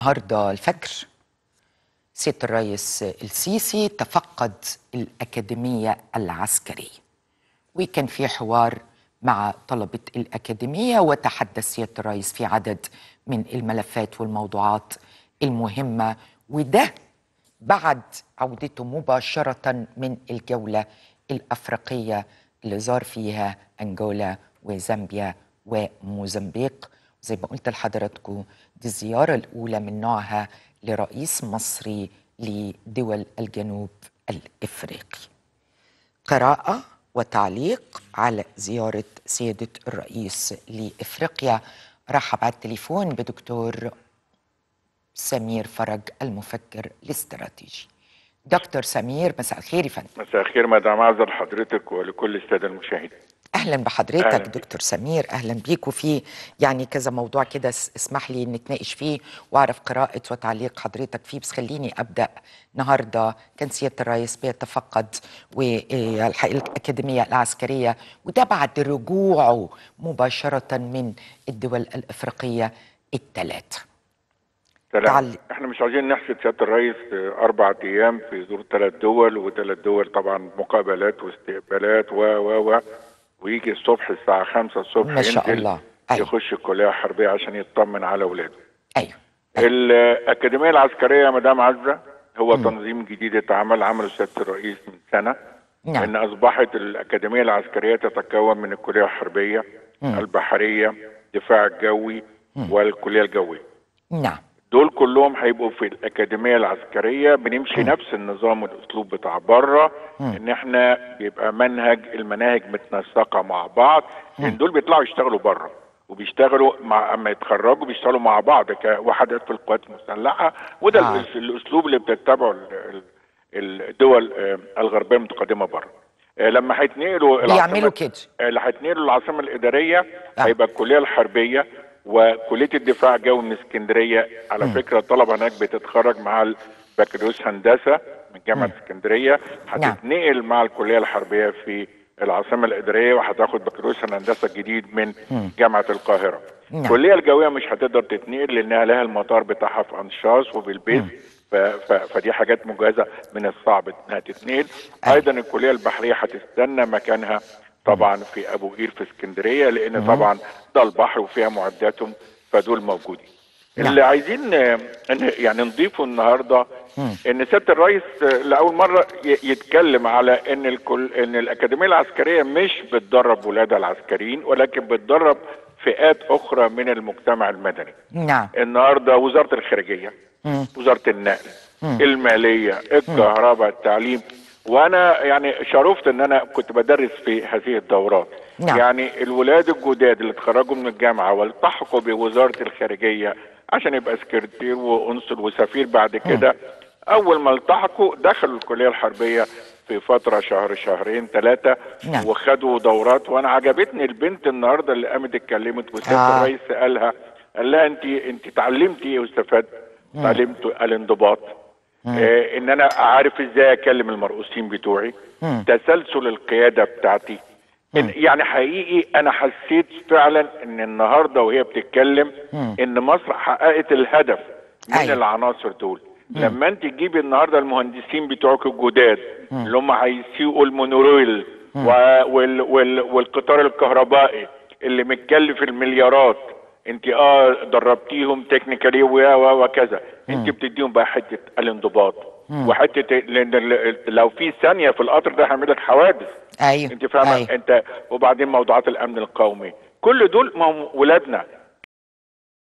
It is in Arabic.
النهارده الفجر سيادة الرئيس السيسي تفقد الأكاديمية العسكرية، وكان في حوار مع طلبة الأكاديمية، وتحدث سيادة الرئيس في عدد من الملفات والموضوعات المهمة، وده بعد عودته مباشرة من الجولة الأفريقية اللي زار فيها أنجولا وزامبيا وموزمبيق. زي ما قلت لحضراتكم دي الزيارة الأولى من نوعها لرئيس مصري لدول الجنوب الإفريقي. قراءة وتعليق على زيارة سيادة الرئيس لإفريقيا. رحب على التليفون بدكتور سمير فرج المفكر الاستراتيجي. دكتور سمير، مساء الخير يا فندم. مساء الخير مدام عزة لحضرتك ولكل السادة المشاهدين. اهلا بحضرتك دكتور سمير، اهلا بيك. وفي يعني كذا موضوع كده اسمح لي نتناقش فيه واعرف قراءة وتعليق حضرتك فيه، بس خليني ابدا. النهارده كان سيادة الرئيس بيتفقد الأكاديمية العسكرية، وده بعد رجوعه مباشرة من الدول الافريقية الثلاثة. احنا مش عايزين نحسد سيادة الرئيس 4 ايام في زور 3 دول، و3 دول طبعا مقابلات واستقبالات ويجي الصبح الساعة 5 الصبح ما شاء الله. أيوه. يخش الكلية الحربية عشان يطمن على اولاده. أيوه. الأكاديمية العسكرية مدام عزة هو تنظيم جديد عمله سيادة الرئيس من سنة. نعم. ان اصبحت الأكاديمية العسكرية تتكون من الكلية الحربية، البحرية، الدفاع الجوي، والكلية الجوية. نعم. دول كلهم هيبقوا في الأكاديمية العسكرية. بنمشي نفس النظام والأسلوب بتاع بره، إن إحنا بيبقى المناهج متنسقة مع بعض، لأن دول بيطلعوا يشتغلوا بره، وبيشتغلوا أما يتخرجوا بيشتغلوا مع بعض كوحدات في القوات المسلحة. وده الأسلوب اللي بتتبعه الدول الغربية المتقدمة بره. لما هيتنقلوا بيعملوا كده، اللي هيتنقلوا العاصمة الإدارية هيبقى الكلية الحربية وكلية الدفاع الجوي من اسكندرية. على فكرة الطلبة هناك بتتخرج مع البكالوريوس هندسة من جامعة اسكندرية، هتتنقل مع الكلية الحربية في العاصمة الإدارية، وهتاخد بكالوريوس الهندسة الجديد من جامعة القاهرة. الكلية الجوية مش هتقدر تتنقل لأنها لها المطار بتاعها في أنشاص وفي البيت، فدي حاجات مجهزة من الصعب انها تتنقل. ايضا الكلية البحرية هتستنى مكانها طبعا في ابو قير في اسكندرية، لان طبعا ده البحر وفيها معداتهم، فدول موجودين. اللي عايزين يعني نضيفه النهارده ان سيادة الرئيس لاول مرة يتكلم على ان الأكاديمية العسكرية مش بتدرب ولادها العسكريين، ولكن بتدرب فئات اخرى من المجتمع المدني. نعم. النهارده وزارة الخارجية، وزارة النقل، المالية، الكهرباء، التعليم. وانا يعني شرفت ان انا كنت بدرس في هذه الدورات. نعم. يعني الولاد الجداد اللي اتخرجوا من الجامعة والتحقوا بوزارة الخارجية عشان يبقى سكرتير وقنصل وسفير بعد كده، اول ما التحقوا دخلوا الكلية الحربية في فترة شهرين 3. نعم. وخدوا دورات. وانا عجبتني البنت النهارده اللي قامت اتكلمت، وسيادة الرئيس قال لها انت اتعلمتي ايه واستفدت؟ اتعلمت الانضباط، ان انا عارف ازاي اكلم المرؤوسين بتوعي، تسلسل القيادة بتاعتي. يعني حقيقي انا حسيت فعلا ان النهارده وهي بتتكلم ان مصر حققت الهدف من العناصر دول. لما انت تجيبي النهارده المهندسين بتوعك الجداد اللي هم هيسيقوا المونوريل والقطار الكهربائي اللي متكلف المليارات، انت دربتيهم تكنيكالي وكذا، انت بتديهم بقى حته الانضباط وحته لو في ثانيه في القطر ده هيعمل لك حوادث. ايوه انت فاهمه؟ أيوة. انت وبعدين موضوعات الامن القومي، كل دول ولادنا.